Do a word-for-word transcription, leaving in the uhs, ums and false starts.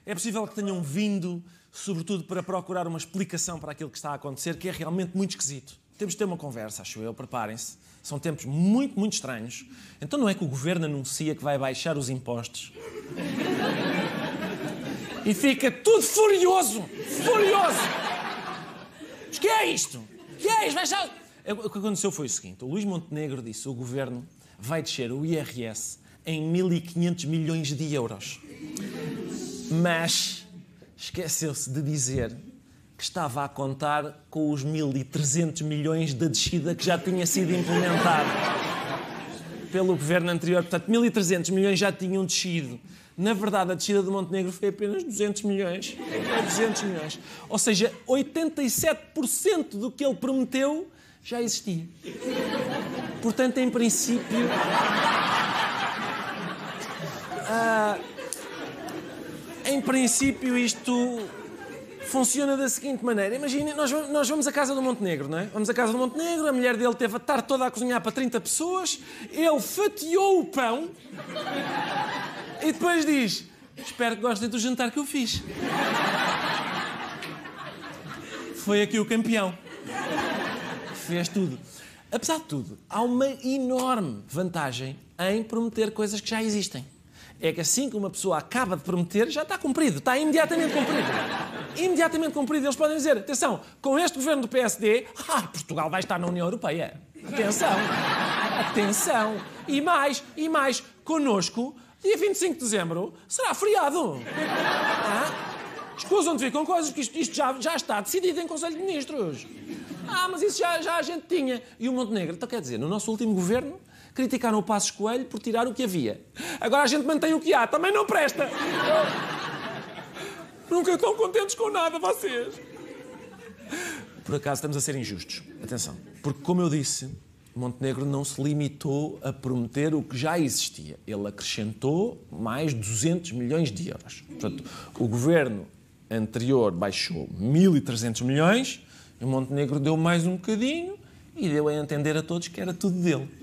É possível que tenham vindo, sobretudo, para procurar uma explicação para aquilo que está a acontecer, que é realmente muito esquisito. Temos de ter uma conversa, acho eu, preparem-se. São tempos muito, muito estranhos. Então não é que o Governo anuncia que vai baixar os impostos e fica tudo furioso, furioso. Mas que é isto? Que é isto? Baixar... O que aconteceu foi o seguinte, o Luís Montenegro disse que o Governo vai descer o I R S em mil e quinhentos milhões de euros. Mas esqueceu-se de dizer que estava a contar com os mil e trezentos milhões da descida que já tinha sido implementada pelo governo anterior. Portanto, mil e trezentos milhões já tinham descido. Na verdade, a descida do Montenegro foi apenas duzentos milhões. duzentos milhões. Ou seja, oitenta e sete por cento do que ele prometeu já existia. Portanto, em princípio... Ah, em princípio, isto funciona da seguinte maneira. Imaginem, nós, nós vamos à casa do Montenegro, não é? Vamos à casa do Montenegro, a mulher dele teve a tarde toda a cozinhar para trinta pessoas, ele fatiou o pão e depois diz: espero que gostem do jantar que eu fiz. Foi aqui o campeão. Fez tudo. Apesar de tudo, há uma enorme vantagem em prometer coisas que já existem. É que assim que uma pessoa acaba de prometer, já está cumprido. Está imediatamente cumprido. Imediatamente cumprido. Eles podem dizer, atenção, com este governo do P S D, ah, Portugal vai estar na União Europeia. Atenção. Atenção. E mais, e mais, connosco, dia vinte e cinco de dezembro, será feriado. Ah? Escusam de vir com coisas, porque isto, isto já, já está decidido em Conselho de Ministros. Ah, mas isso já, já a gente tinha. E o Montenegro, então quer dizer, no nosso último governo, criticaram o Passos Coelho por tirar o que havia. Agora a gente mantém o que há. Também não presta. Nunca estão contentes com nada, vocês. Por acaso estamos a ser injustos. Atenção. Porque, como eu disse, Montenegro não se limitou a prometer o que já existia. Ele acrescentou mais duzentos milhões de euros. Portanto, o governo anterior baixou mil e trezentos milhões e o Montenegro deu mais um bocadinho e deu a entender a todos que era tudo dele.